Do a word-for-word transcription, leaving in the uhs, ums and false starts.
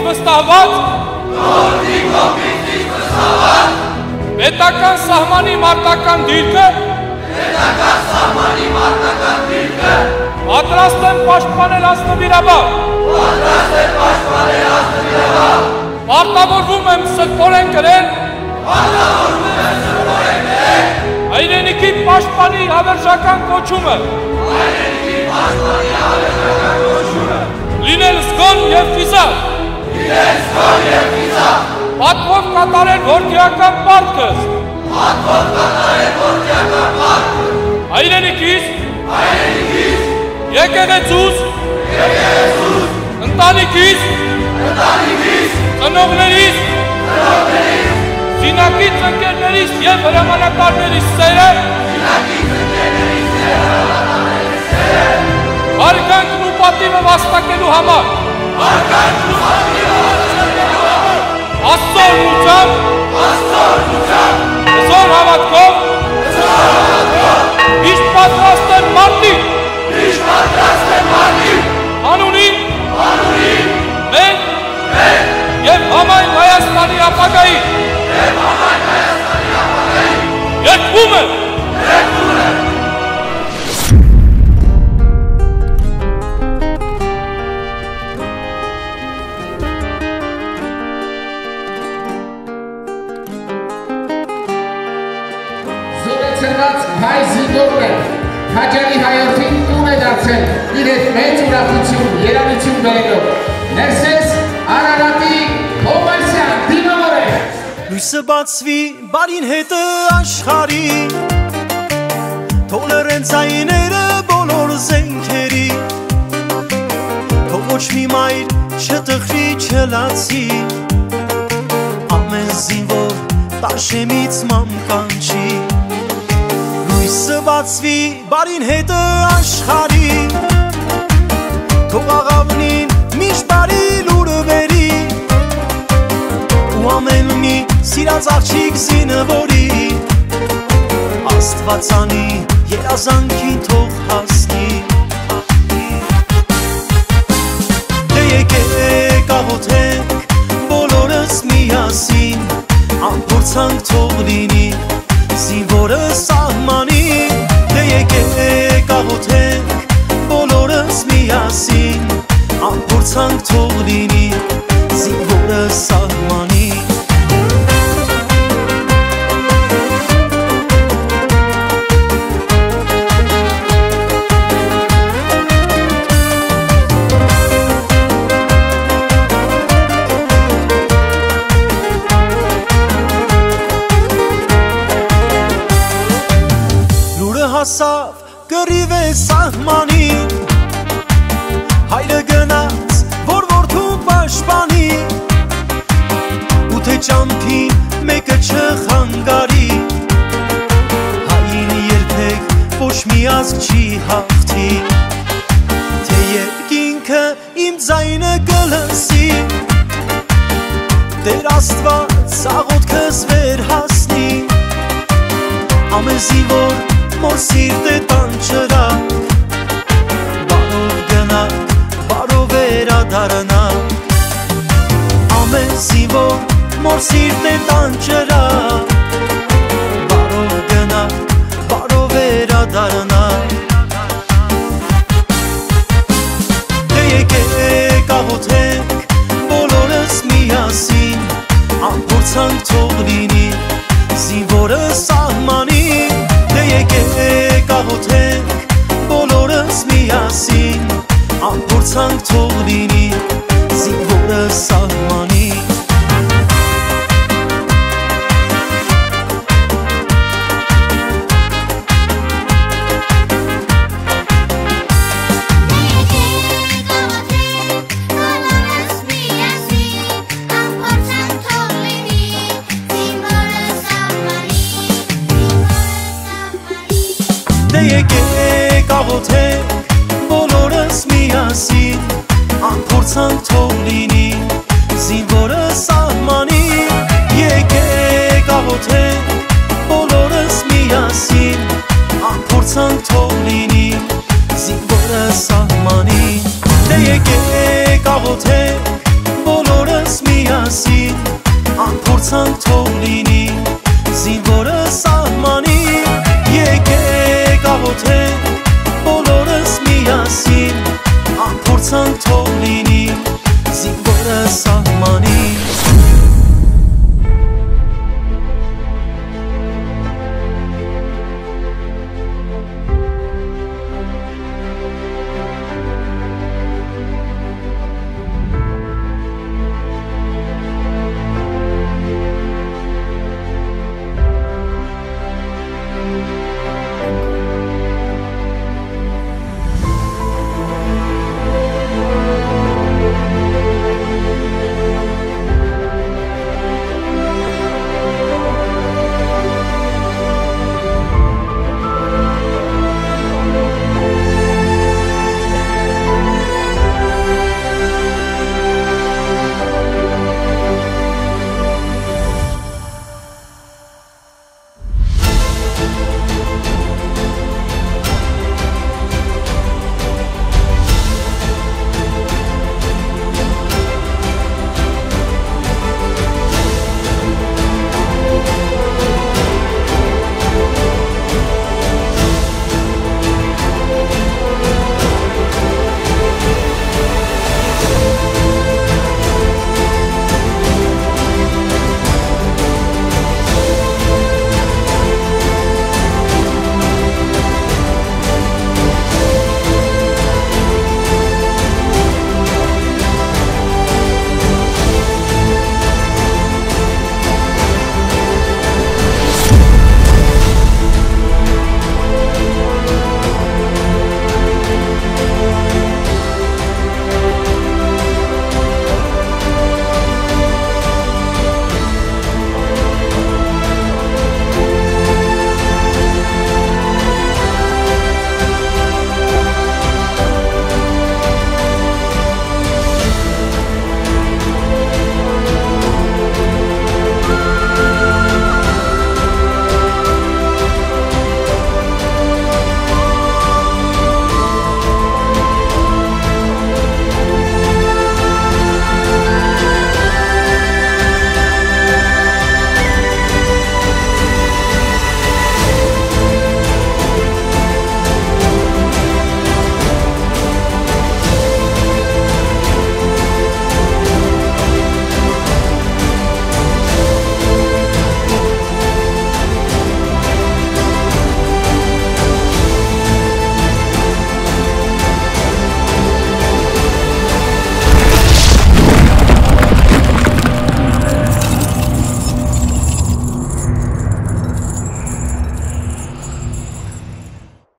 վստահված պետական սահմանի մարտական դիրքը պատրաստ եմ պաշտպանել ազնվիրաբար պարտավորվում եմ սրտորեն կրել հայրենիքի պաշտպանի հավերժական կոչումը լինել զգոն և խիզախ պատվով կատարել որդիական պարտքս հայրենիքիս եկեղեցուս ընտանիքիս ծնողներիս զինակից ընկերներիս և հրամանատարներիս սերը հարգանքն ու պատիվը վաստակելու համար Աստծո օրհնությամբ հզոր հավատքով միշտ պատրաստ եմ մարտին անունի մենք և համայն Հայաստանի ապագայի երգում եմ Հայ զինվորն է, Քաջարի հայորդին տուն է դարձել, իր հետ մեծ ուրախություն, երանություն բերելով, ներսես Արարատի Հովանեսյան դիմավոր է։ Լույսը բացվի բարին հետը աշխարի, թող լռեն ձայները բոլոր զենքերի, թող ոչ մի մայր չտխրի չլացի, ամեն զինվոր տաշեմից ման կանչի Լույսը բացվի բարին հետը աշխարի Թող աղավնին միշտ բարի լուրը բերի Ու ամեն մի սիրած աղջիկ զինվորի Աստվածանի երազանքին թող հասնի Դե եկեք աղոթենք բոլորս միասին Ամփորձանք թող լինի Զինվորը սահմանի Դե եկեք աղոթենք բոլորս միասին Ամփորձանք թող լինի Զինվորը սահմանի Հասավ կռիվ է սահմանին Հայրը գնաց, որ որդուն պաշտպանի Ու թե ճամփի մեկը չխանգարի Հային երբեք ոչ մի ազգ չի հաղթի Թե երկինքը իմ ձայնը կլսի Տեր Աստված աղոթքս վեր հասնի Ամեն զինվոր Մոր սիրտ է տանջրակ Բարով գնակ, բարով վերադառնակ Ամեն զինվոր մոր սիրտ է տանջրակ Բարով գնակ, բարով վերադառնակ Դե եկեք աղոթենք բոլորս միասին Ամփորձանք թող լինի զինվորը սահմանի Եկեք աղոթենք բոլորս միասին Ամփորձանք թող լինի զինվորը սահմանի Դե եկեք աղոթենք բոլորս միասին Ամփորձանք թող լինի զինվորը սահմանի Եկեք աղոթենք բոլորս միասին Ամփորձանք թող լինի զինվորը սահմանի Դե եկեք աղոթենք բոլորս բոլորս միասին անփորձանք թող լինի զինվորը սահմանի եկեք աղոթենք բոլորս միասին անփորձանք թող